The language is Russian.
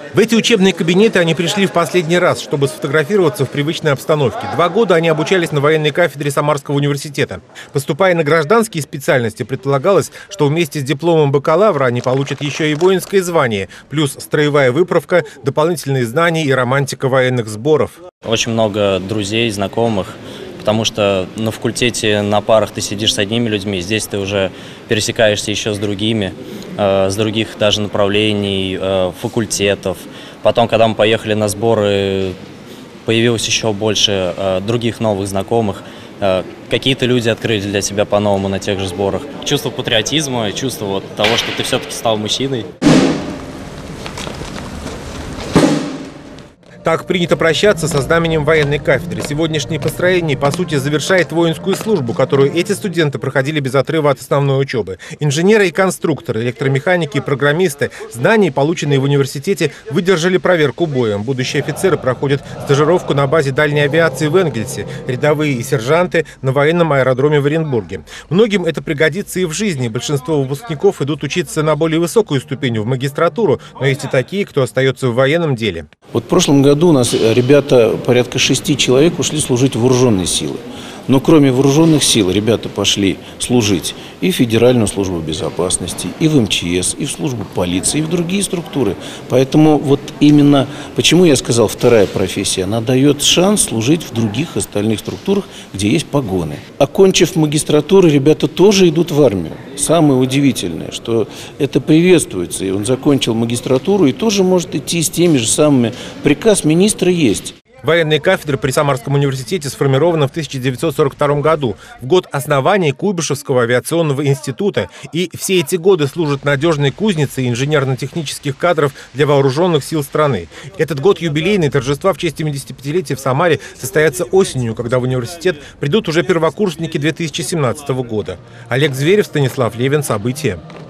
В эти учебные кабинеты они пришли в последний раз, чтобы сфотографироваться в привычной обстановке. 2 года они обучались на военной кафедре Самарского университета. Поступая на гражданские специальности, предполагалось, что вместе с дипломом бакалавра они получат еще и воинское звание, плюс строевая выправка, дополнительные знания и романтика военных сборов. Очень много друзей, знакомых. Потому что на факультете на парах ты сидишь с одними людьми, здесь ты уже пересекаешься еще с другими, с других даже направлений, факультетов. Потом, когда мы поехали на сборы, появилось еще больше других новых знакомых. Какие-то люди открыли для себя по-новому на тех же сборах. Чувство патриотизма, чувство того, что ты все-таки стал мужчиной. Так принято прощаться со знаменем военной кафедры. Сегодняшнее построение, по сути, завершает воинскую службу, которую эти студенты проходили без отрыва от основной учебы. Инженеры и конструкторы, электромеханики и программисты, знания, полученные в университете, выдержали проверку боем. Будущие офицеры проходят стажировку на базе дальней авиации в Энгельсе, рядовые и сержанты на военном аэродроме в Оренбурге. Многим это пригодится и в жизни. Большинство выпускников идут учиться на более высокую ступень, в магистратуру, но есть и такие, кто остается в военном деле. Вот в прошлом году у нас ребята, порядка 6 человек, ушли служить в вооруженные силы. Но кроме вооруженных сил ребята пошли служить и в Федеральную службу безопасности, и в МЧС, и в службу полиции, и в другие структуры. Поэтому вот именно, почему я сказал, вторая профессия, она дает шанс служить в других остальных структурах, где есть погоны. Окончив магистратуру, ребята тоже идут в армию. Самое удивительное, что это приветствуется. И он закончил магистратуру и тоже может идти с теми же самыми. Приказ министра есть. Военная кафедра при Самарском университете сформирована в 1942 году, в год основания Куйбышевского авиационного института, и все эти годы служат надежной кузницей инженерно-технических кадров для вооруженных сил страны. Этот год юбилейный, торжества в честь 75-летия в Самаре состоятся осенью, когда в университет придут уже первокурсники 2017 года. Олег Зверев, Станислав Левин. События.